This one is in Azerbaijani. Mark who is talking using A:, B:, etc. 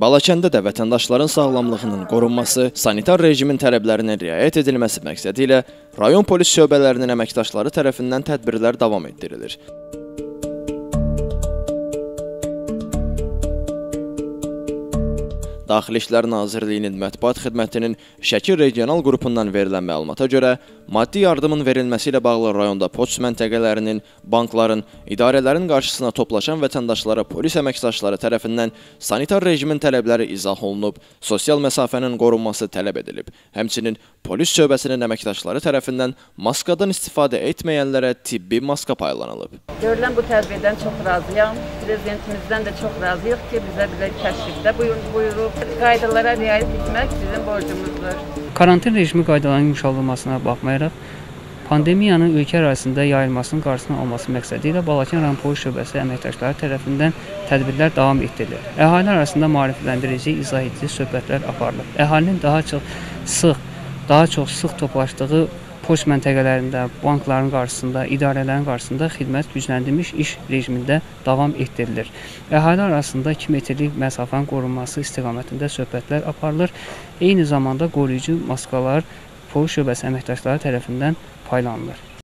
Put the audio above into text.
A: Balakəndə də vətəndaşların sağlamlığının qorunması, sanitar rejimin tələblərinin riayət edilməsi məqsədi ilə rayon polis şöbələrinin əməkdaşları tərəfindən tədbirlər davam etdirilir. Daxili İşlər Nazirliyinin mətbuat xidmətinin Şəki regional qrupundan verilən məlumata görə, maddi yardımın verilməsi ilə bağlı rayonda poçt məntəqələrinin, bankların, idarələrin qarşısına toplaşan vətəndaşlara polis əməkdaşları tərəfindən sanitar rejimin tələbləri izah olunub, sosial məsafənin qorunması tələb edilib. Həmçinin polis şöbəsinin əməkdaşları tərəfindən maskadan istifadə etməyənlərə tibbi maska paylanılıb.
B: Görülən bu tədbirdən çox razıyam. Prezidentimizdən də çox razıyıq ki, bizə bir kəşfdə buyurub. Qaydalara riayət etmək bizim borcumuzdur.
C: Karantin rejimi qaydalarının yumşaldılmasına baxmayaraq, pandemiyanın ölkə ərazisində yayılmasının qarşısının alınması məqsədi ilə Balakən rayon polis şöbəsi əməkdaşları tərəfindən tədbirlər davam etdirilir. Əhali arasında maarifləndirici, izah edici söhbətlər aparılır. Əhalinin daha çox sıx toplaşdığı poçt məntəqələrində, bankların qarşısında, idarələrin qarşısında xidmət gücləndirilmiş iş rejimində davam etdirilir. Əhali arasında 2 metrlik məsafənin qorunması istiqamətində söhbətlər aparılır. Eyni zamanda qoruyucu maskalar polis şöbəsi əməkdaşları tərəfindən paylanılır.